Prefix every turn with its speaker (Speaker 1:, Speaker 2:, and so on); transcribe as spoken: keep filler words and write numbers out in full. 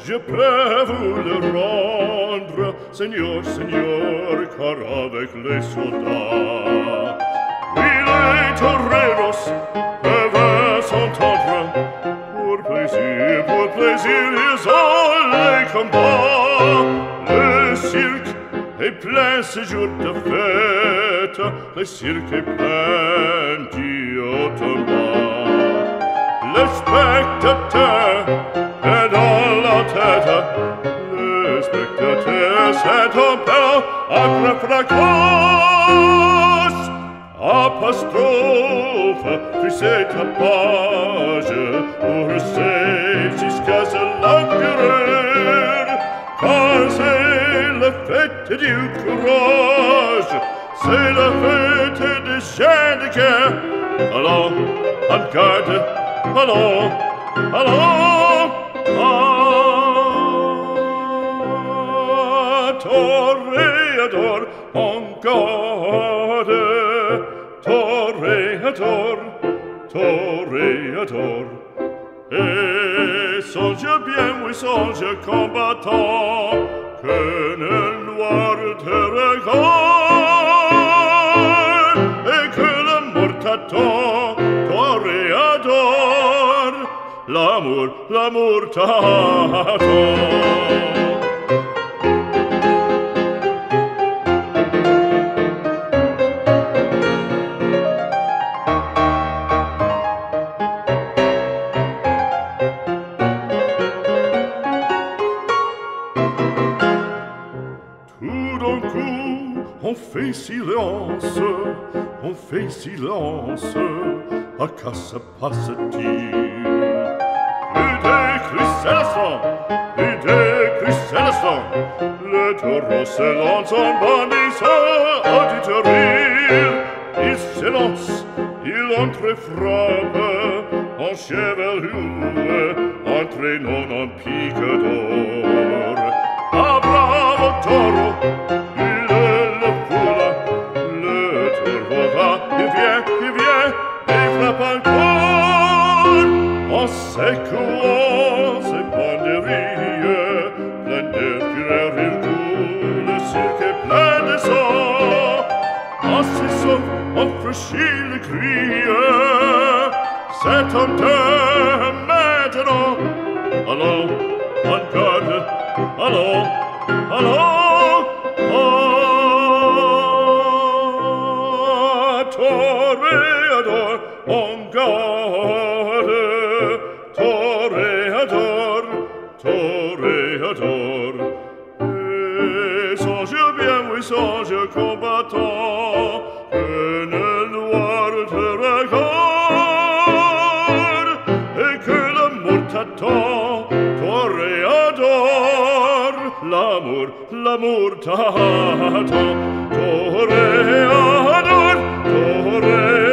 Speaker 1: je peux vous le rendre, Seigneur, Seigneur, car avec les soldats, oui, les toreros peuvent s'entendre. Pour plaisir, pour plaisir, ils ont les combats. Le cirque est plein ce jour de fête, le cirque est plein d'Iotomba. Le spectateur est dans la tête, le spectateur s'est en père après fracas. Apostrophe, tu sais ta page, pour c'est jusqu'à l'empereur, car c'est la fête du courage, c'est la fête des chiens de guerre. Allons, en garde, allons, allons, ah, toréador, en garde, toréador, toréador. Et songe bien, oui, songe combattant, que le noir te regarde, et que la mort t'attend, toréador, l'amour, l'amour t'attend. On fait silence, on fait silence, à quoi se passe-t-il? Plus de crucellation, plus de crucellation, le taureau se lance en bandissant, auditorie. Il s'élance, il entre frappe, en chevelure, entraînant en pique d'or. Ah, bravo taureau! En secouant ses banderilles, plein de fureur il coule, le cirque est plein de sang. En cessant, on franchit le cri, c'est en deux maintenant. Allons, en garde, allons, allons, ah, toréador, en garde. Toréador, toréador. Et songe bien, oui, songe combattant, que le noir te regarde, et que l'amour t'attend, toréador, l'amour, l'amour t'attend, toréador, toréador.